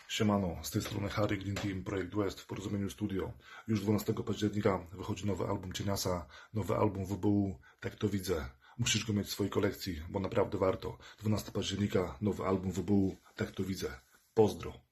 Siemano, z tej strony Harry, Green Team, Projekt West w Porozumieniu Studio. Już 12 października wychodzi nowy album Cieniasa, nowy album WBU, tak to widzę. Musisz go mieć w swojej kolekcji, bo naprawdę warto. 12 października, nowy album WBU, tak to widzę. Pozdro.